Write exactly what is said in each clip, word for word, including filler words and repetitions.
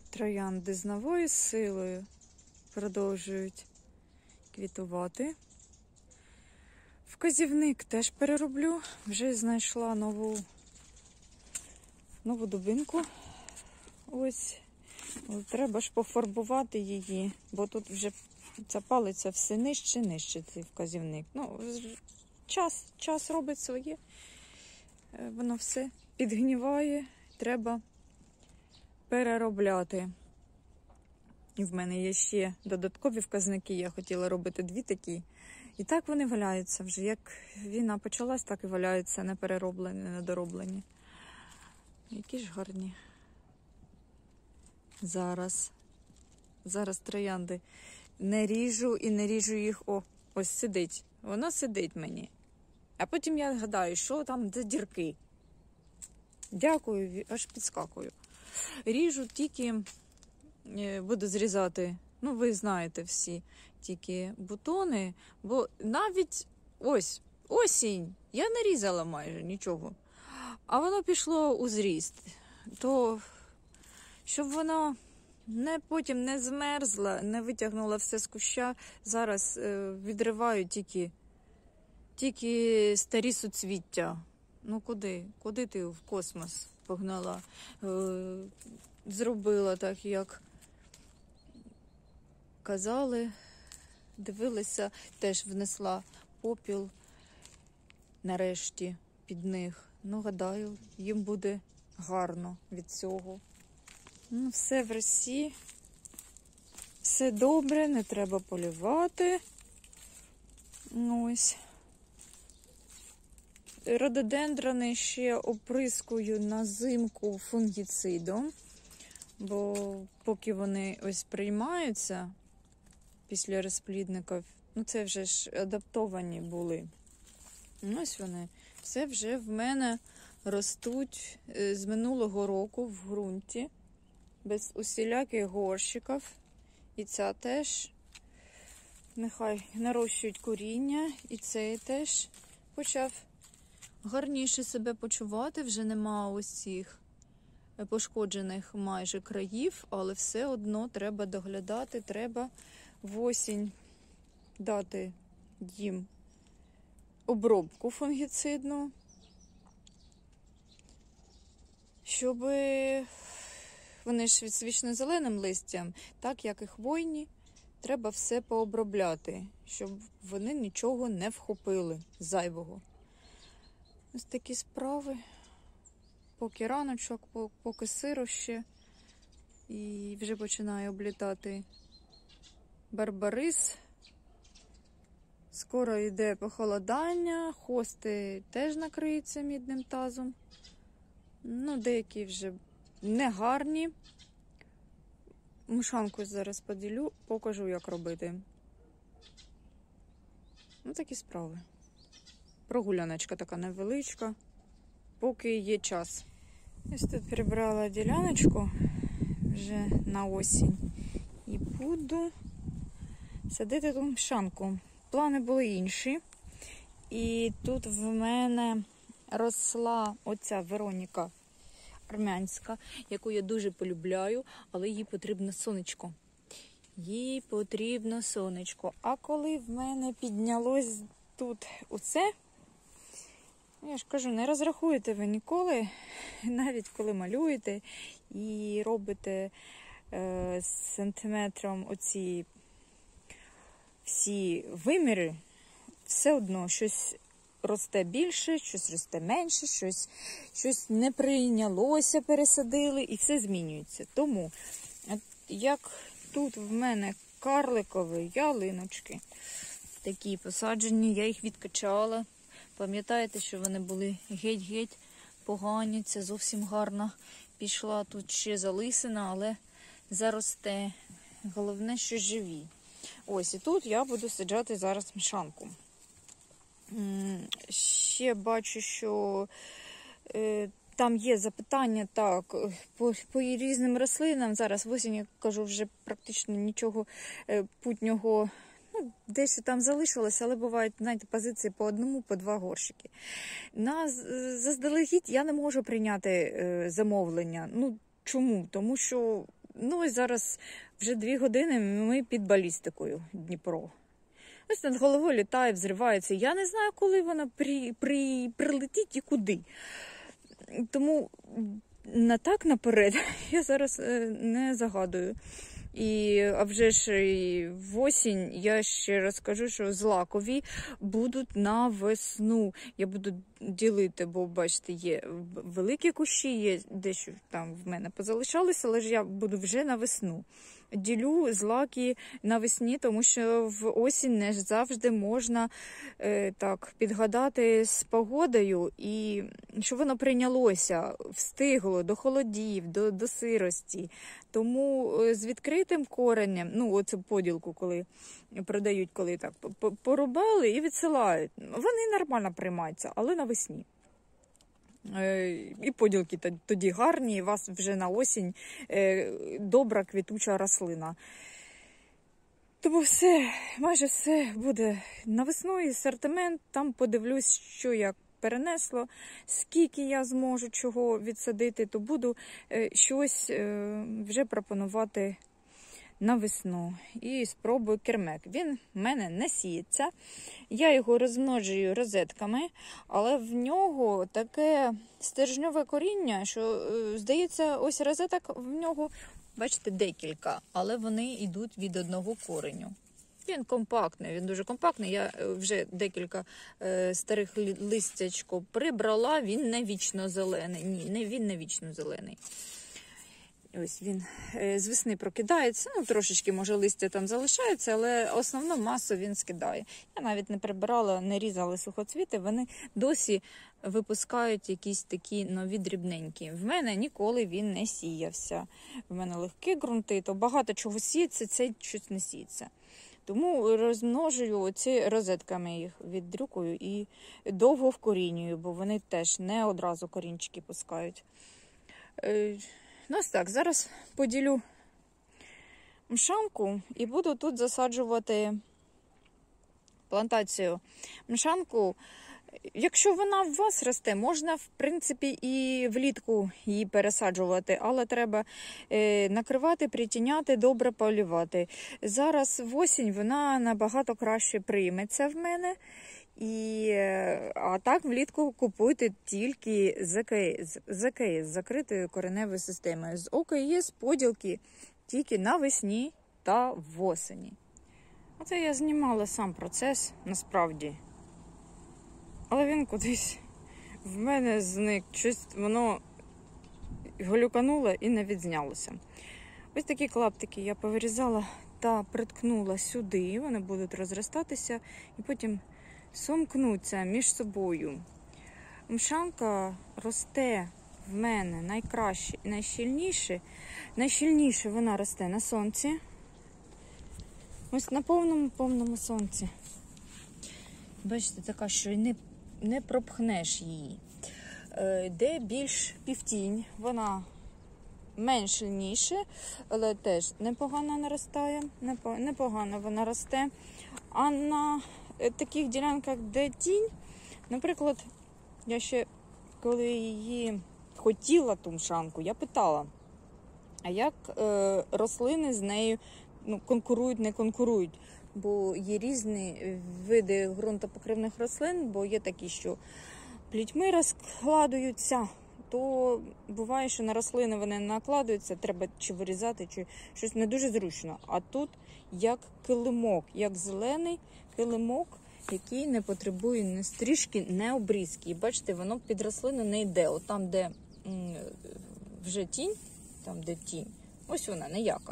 Троянди з новою силою продовжують квітувати. Вказівник теж перероблю. Вже знайшла нову, нову дубинку. Ось. Треба ж пофарбувати її, бо тут вже ця палиця все нижче, нижче цей вказівник. Ну, час, час робить своє. Воно все підгніває. Треба переробляти. І в мене є ще додаткові вказники. Я хотіла робити дві такі. І так вони валяються вже. Як війна почалась, так і валяються не перероблені, не дороблені. Які ж гарні. Зараз. Зараз троянди. Не ріжу і не ріжу їх. О, ось сидить. Воно сидить мені. А потім я гадаю, що там за дірки. Дякую, аж підскакую. Ріжу тільки, буду зрізати, ну ви знаєте всі, тільки бутони, бо навіть ось, осінь, я не різала майже нічого, а воно пішло у зріст, то щоб воно не, потім не змерзло, не витягнуло все з куща, зараз е, відриваю тільки, тільки старі суцвіття. Ну куди? Куди ти в космос погнала? Е, зробила так, як казали, дивилася, теж внесла попіл нарешті під них. Ну, гадаю, їм буде гарно від цього. Ну, все в росі. Все добре, не треба полювати. Ось. Рододендрони ще оприскую на зимку фунгіцидом, бо поки вони ось приймаються після розплідників, ну це вже ж адаптовані були. Ось вони. Це вже в мене ростуть з минулого року в ґрунті, без усіляких горщиків. І ця теж, нехай нарощують коріння, і цей теж почав гарніше себе почувати, вже нема ось цих пошкоджених майже країв, але все одно треба доглядати, треба в осінь дати їм обробку фунгіцидну, щоб вони ж з вічно-зеленим листям, так як і хвойні, треба все пообробляти, щоб вони нічого не вхопили зайвого. Ось такі справи, поки раночок, поки сиро ще, і вже починає облітати барбарис. Скоро йде похолодання, хости теж накриються мідним тазом. Ну, деякі вже негарні. Мушанку зараз поділю, покажу, як робити. Ну, такі справи. Прогуляночка така невеличка, поки є час. Ось тут прибрала діляночку вже на осінь і буду садити тут мшанку. Плани були інші. І тут в мене росла оця Вероніка армянська, яку я дуже полюбляю, але їй потрібно сонечко. Їй потрібно сонечко. А коли в мене піднялось тут оце, я ж кажу, не розрахуєте ви ніколи, навіть коли малюєте і робите е, сантиметром оці всі виміри, все одно щось росте більше, щось росте менше, щось, щось не прийнялося, пересадили, і все змінюється. Тому, як тут в мене карликові ялиночки, такі посаджені, я їх відкачала. Пам'ятаєте, що вони були геть-геть погані, це зовсім гарно пішла. Тут ще залисина, але заросте. Головне, що живі. Ось, і тут я буду саджати зараз мшанку. Ще бачу, що е, там є запитання, так, по, по різним рослинам. Зараз в осінь, я кажу, вже практично нічого е, путнього, ну, дещо там залишилося, але бувають, знаєте, позиції по одному, по два горщики. На заздалегідь я не можу прийняти е, замовлення. Ну, чому? Тому що Ну ось зараз вже дві години ми під балістикою Дніпро. Ось над головою літає, взривається. Я не знаю, коли вона при, при, прилетить і куди. Тому на так наперед я зараз не загадую. І, а вже ж і в осінь я ще раз кажу, що злакові будуть на весну. Я буду ділити, бо, бачите, є великі кущі, є дещо там в мене позалишалося, але ж я буду вже на весну. Ділю злаки навесні, тому що в осінь не завжди можна е, так підгадати з погодою, і щоб воно прийнялося, встигло до холодів, до, до сирості. Тому з відкритим коренем, ну оцю поділку, коли продають, коли так порубали і відсилають, вони нормально приймаються, але навесні. І поділки тоді гарні, і у вас вже на осінь добра квітуча рослина. Тому все, майже все буде на весну і асортимент. Там подивлюсь, що як перенесло, скільки я зможу чого відсадити, то буду щось вже пропонувати на весну. І спробую кермек. Він в мене не сіється. Я його розмножую розетками, але в нього таке стержньове коріння, що, здається, ось розеток в нього, бачите, декілька, але вони йдуть від одного кореню. Він компактний, він дуже компактний. Я вже декілька е, старих листячко прибрала, він не вічно зелений. Ні, не, він не вічно зелений. Ось він е, з весни прокидається, ну трошечки, може, листя там залишається, але основну масу він скидає. Я навіть не прибирала, не різала сухоцвіти, вони досі випускають якісь такі нові дрібненькі. В мене ніколи він не сіявся. В мене легкі ґрунти, то багато чого сіється, цей щось не сіється. Тому розмножую оці розетками їх, віддрюкую і довго вкорінюю, бо вони теж не одразу корінчики пускають. Е, ну ось так, зараз поділю мшанку і буду тут засаджувати плантацію. Мшанку, якщо вона в вас росте, можна, в принципі, і влітку її пересаджувати, але треба е, накривати, притіняти, добре полювати. Зараз в осінь вона набагато краще прийметься в мене. І, а так влітку купуйте тільки з АКС, з АКС, з закритою кореневою системою. З ОКС поділки тільки навесні та восені. Оце я знімала сам процес, насправді. Але він кудись в мене зник. Щось воно глюкануло і не відзнялося. Ось такі клаптики я повирізала та приткнула сюди. Вони будуть розростатися і потім сомкнуться між собою. Мшанка росте в мене найкраще і найщільніше. Найщільніше вона росте на сонці. Ось на повному-повному сонці. Бачите, така, що не, не пропхнеш її. Де більш півтінь, вона менш сильніше, але теж непогано наростає, непогано вона росте. А на таких ділянках, де тінь, наприклад, я ще, коли її хотіла, ту мшанку, я питала, а як е, рослини з нею ну, конкурують, не конкурують. Бо є різні види ґрунтопокривних рослин, бо є такі, що плітьми розкладуються, то буває, що на рослини вони накладуються, треба чи вирізати, чи щось не дуже зручно. А тут як килимок, як зелений килимок, який не потребує ні стрижки, ні обрізки. І бачите, воно під рослину не йде. От там, де м, вже тінь, там, де тінь, ось вона, ніяка.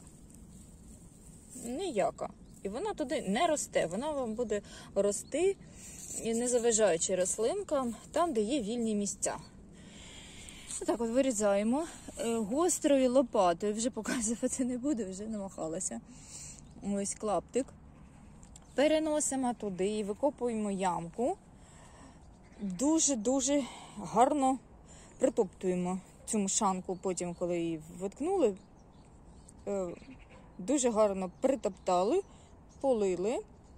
Ніяка. І вона туди не росте, вона вам буде рости, не заважаючи рослинкам, там, де є вільні місця. Отак от вирізаємо гострою лопатою, вже показувати не буду, вже намахалася. Ось клаптик. Переносимо туди і викопуємо ямку. Дуже-дуже гарно притоптуємо цю мшанку, потім, коли її воткнули, дуже гарно притоптали, полили,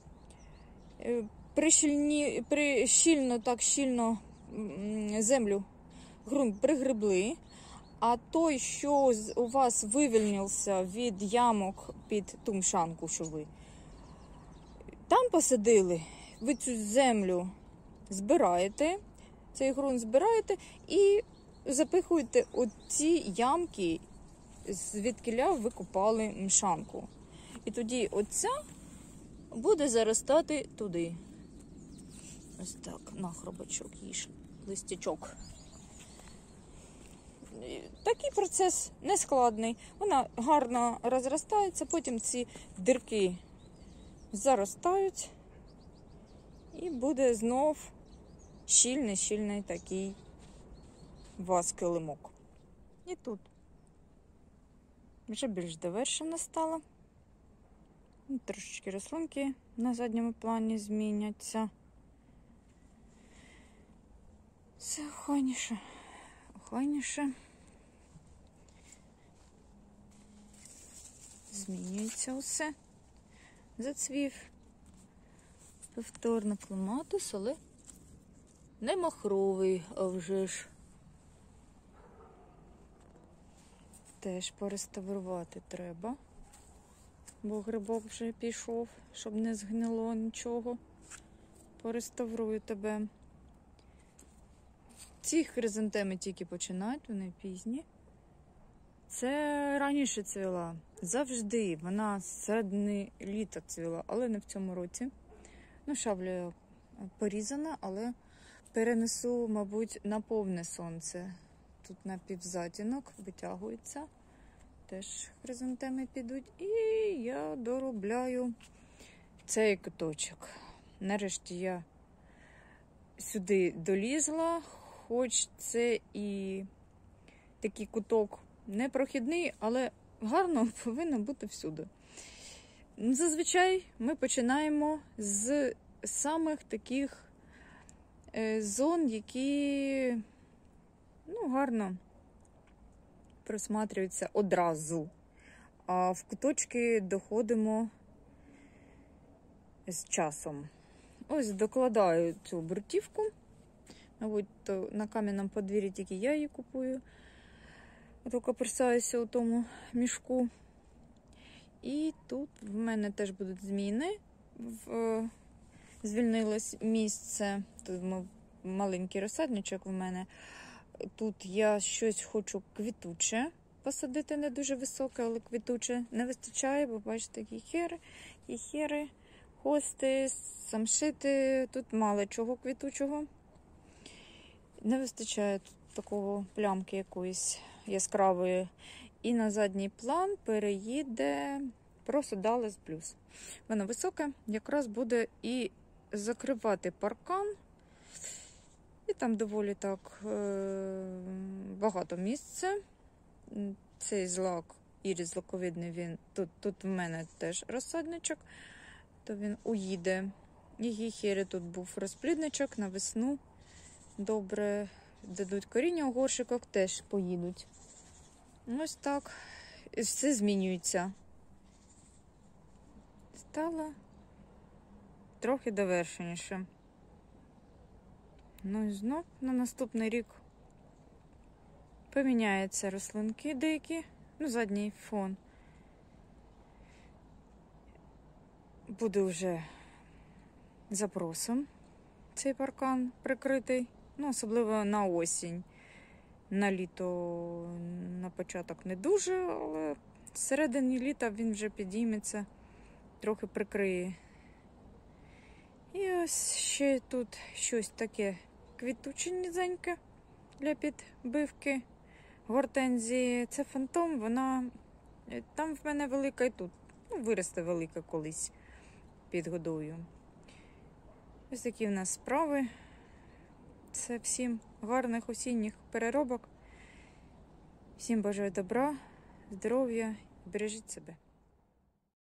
прищільні, при, щільно, так щільно землю, ґрунт пригребли, А той, що у вас вивільнився від ямок під ту мшанку, що ви там посадили, ви цю землю збираєте, цей ґрунт збираєте і запихуєте у ці ямки, звідкіля ви копали мшанку. І тоді оця буде заростати туди. Ось так, на хробачок їж, листячок. Такий процес нескладний. Вона гарно розростається, потім ці дірки заростають і буде знов щільний-щільний такий ваз килимок. І тут вже більш довершено стало. Трошечки рослинки на задньому плані зміняться. Все охайніше, охайніше. Змінюється усе. Зацвів повторно клематис, але не махровий, а вже ж. Теж пореставрувати треба, бо грибок вже пішов, щоб не згнило нічого. Пореставрую тебе. Ці хризантеми тільки починають, вони пізні. Це раніше цвіла. Завжди. Вона з середини літа цвіла, але не в цьому році. Ну, шабля порізана, але перенесу, мабуть, на повне сонце. Тут на півзатінок витягується. Теж хризантеми підуть. І я доробляю цей куточок. Нарешті я сюди долізла, хоч це і такий куток непрохідний, але гарно повинно бути всюди. Зазвичай ми починаємо з самих таких зон, які ну, гарно просматрюються одразу. А в куточки доходимо з часом. Ось докладаю цю бруківку. Мабуть, то на кам'яному подвір'ї тільки я її купую. Тільки присаюся у тому мішку. І тут в мене теж будуть зміни. В... Звільнилось місце. Тут маленький розсадничок в мене. Тут я щось хочу квітуче посадити, не дуже високе, але квітуче. Не вистачає, бо бачите, кіхери, кіхери, хости, самшити. Тут мало чого квітучого. Не вистачає тут такого плямки якоїсь яскравої. І на задній план переїде просто Даллас Блюз. Воно високе, якраз буде і закривати паркан. І там доволі так е багато місця. Цей злак, ірис злаковидний, він тут, тут в мене теж розсадничок, то він уїде. І гіхери тут був розплідничок, на весну добре дадуть коріння, у горшиках теж поїдуть. Ось так. І все змінюється. Стало трохи довершеніше. Ну і знов на наступний рік поміняються рослинки деякі, ну, задній фон буде вже запросом цей паркан прикритий, ну, особливо на осінь. На літо, на початок не дуже, але з середини літа він вже підійметься, трохи прикриє. І ось ще тут щось таке квітуче низеньке для підбивки гортензії. Це фантом, вона там в мене велика і тут. Ну, виросте велика колись під годою. Ось такі в нас справи. Це всім гарних осінніх переробок. Всім бажаю добра, здоров'я, бережіть себе.